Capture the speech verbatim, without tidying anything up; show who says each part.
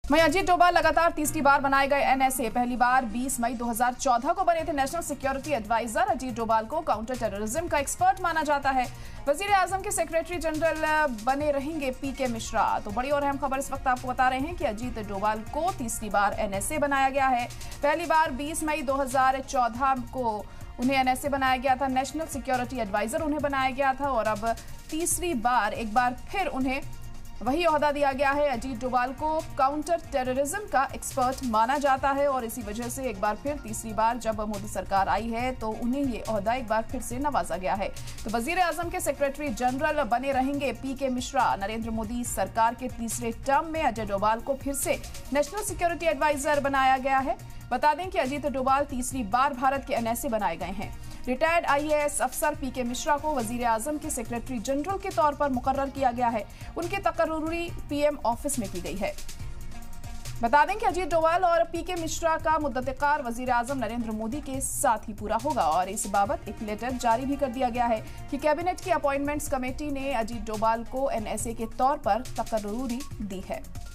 Speaker 1: वहीं अजीत डोभाल लगातार तीसरी बार बनाए गए एनएसए। पहली बार बीस मई दो हज़ार चौदह को बने थे national security adviser. Ajit Doval को काउंटर टेररिज्म का एक्सपर्ट माना जाता है। वजीर आजम के सेक्रेटरी जनरल बने रहेंगे पीके मिश्रा। तो बड़ी और अहम खबर इस वक्त आपको बता रहे हैं कि अजीत डोभाल को तीसरी बार एनएसए बनाया गया है। पहली बार बीस मई दो हज़ार चौदह को उन्हें एनएसए बनाया गया था, नेशनल सिक्योरिटी एडवाइजर उन्हें बनाया गया था और अब तीसरी बार एक बार फिर उन्हें वही ओहदा दिया गया है। अजीत डोभाल को काउंटर टेररिज्म का एक्सपर्ट माना जाता है और इसी वजह से एक बार फिर तीसरी बार जब मोदी सरकार आई है तो उन्हें ये ओहदा एक बार फिर से नवाजा गया है। तो वजीर आजम के सेक्रेटरी जनरल बने रहेंगे पीके मिश्रा। नरेंद्र मोदी सरकार के तीसरे टर्म में अजय डोभाल को फिर से नेशनल सिक्योरिटी एडवाइजर बनाया गया है। बता दें कि अजीत डोभाल तीसरी बार भारत के एनएसए बनाए गए हैं। रिटायर्ड आईएएस अफसर पीके मिश्रा को वजीर आजम के सेक्रेटरी जनरल के तौर पर मुकर्रर किया गया है। उनकी तकर्रुरी पीएम ऑफिस में की गई है। बता दें कि अजीत डोभाल और पीके मिश्रा का मुद्दतकार वजीर आजम नरेंद्र मोदी के साथ ही पूरा होगा और इस बाबत एक लेटर जारी भी कर दिया गया है कि कैबिनेट की अपॉइंटमेंट्स कमेटी ने अजीत डोभाल को एनएसए के तौर पर तकर्रुरी दी है।